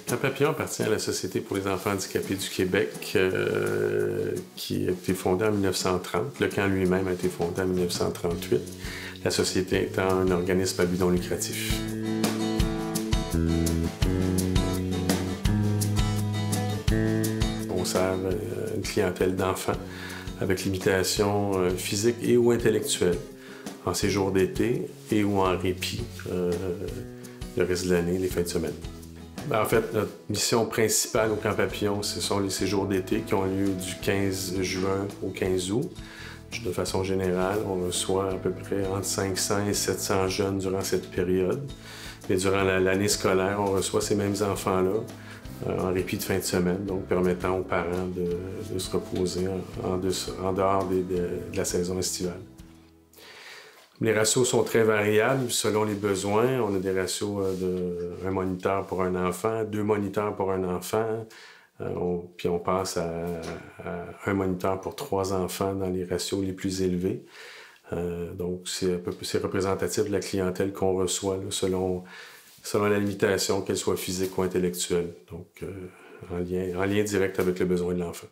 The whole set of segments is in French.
Camp Papillon appartient à la Société pour les enfants handicapés du Québec, qui a été fondée en 1930. Le camp lui-même a été fondé en 1938. La société étant un organisme à but non lucratif. On sert une clientèle d'enfants avec limitation physique et ou intellectuelle, en séjour d'été et ou en répit le reste de l'année, les fins de semaine. En fait, notre mission principale au Camp Papillon, ce sont les séjours d'été qui ont lieu du 15 juin au 15 août. De façon générale, on reçoit à peu près entre 500 et 700 jeunes durant cette période. Mais durant l'année scolaire, on reçoit ces mêmes enfants-là en répit de fin de semaine, donc permettant aux parents de se reposer en dehors de la saison estivale. Les ratios sont très variables selon les besoins. On a des ratios de 1 moniteur pour un enfant, 2 moniteurs pour un enfant, puis on passe à 1 moniteur pour 3 enfants dans les ratios les plus élevés. Donc c'est représentatif de la clientèle qu'on reçoit là, selon la limitation, qu'elle soit physique ou intellectuelle, donc en lien direct avec le besoin de l'enfant.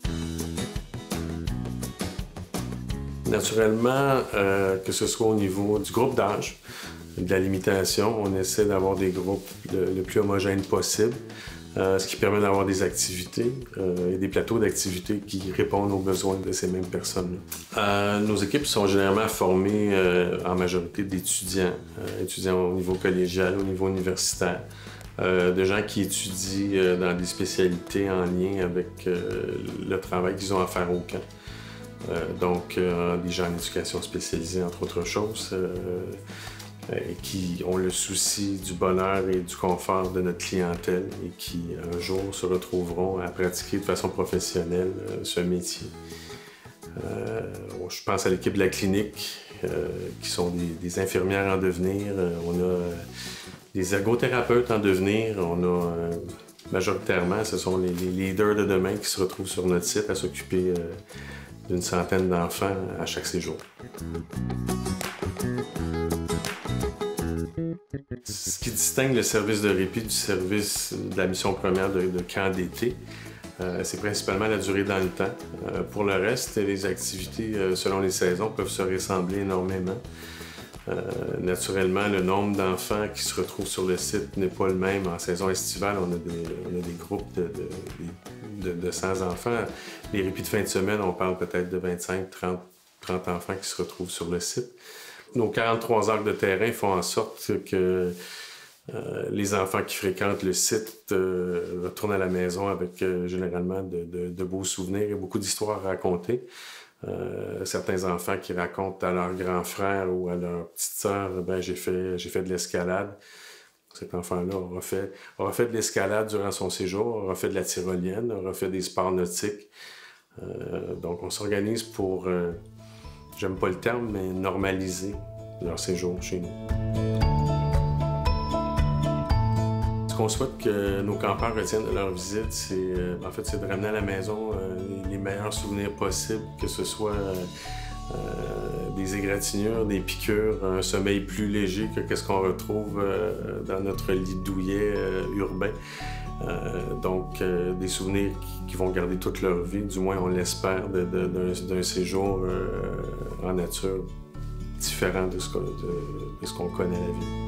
Naturellement, que ce soit au niveau du groupe d'âge, de la limitation, on essaie d'avoir des groupes le plus homogènes possible, ce qui permet d'avoir des activités et des plateaux d'activités qui répondent aux besoins de ces mêmes personnes. Nos équipes sont généralement formées en majorité d'étudiants, étudiants au niveau collégial, au niveau universitaire, de gens qui étudient dans des spécialités en lien avec le travail qu'ils ont à faire au camp. Donc, des gens en éducation spécialisée, entre autres choses, qui ont le souci du bonheur et du confort de notre clientèle et qui, un jour, se retrouveront à pratiquer de façon professionnelle ce métier. Je pense à l'équipe de la clinique, qui sont des infirmières en devenir. On a des ergothérapeutes en devenir. On a, majoritairement, ce sont les leaders de demain qui se retrouvent sur notre site à s'occuper d'une centaine d'enfants à chaque séjour. Ce qui distingue le service de répit du service de la mission première de camp d'été, c'est principalement la durée dans le temps. Pour le reste, les activités selon les saisons peuvent se ressembler énormément. Naturellement, le nombre d'enfants qui se retrouvent sur le site n'est pas le même. En saison estivale, on a des groupes de 100 enfants. Les répits de fin de semaine, on parle peut-être de 25, 30 enfants qui se retrouvent sur le site. Nos 43 arcs de terrain font en sorte que les enfants qui fréquentent le site retournent à la maison avec généralement de beaux souvenirs et beaucoup d'histoires à raconter. Certains enfants qui racontent à leur grand frère ou à leur petite sœur, ben j'ai fait de l'escalade. Cet enfant-là aura fait de l'escalade durant son séjour, aura fait de la tyrolienne, aura fait des sports nautiques. Donc on s'organise pour, j'aime pas le terme, mais normaliser leur séjour chez nous. Ce qu'on souhaite que nos campeurs retiennent de leur visite, c'est de ramener à la maison les meilleurs souvenirs possibles, que ce soit des égratignures, des piqûres, un sommeil plus léger que qu'est-ce qu'on retrouve dans notre lit douillet urbain. Donc, des souvenirs qui vont garder toute leur vie, du moins on l'espère, d'un séjour en nature différent de ce qu'on connaît à la vie.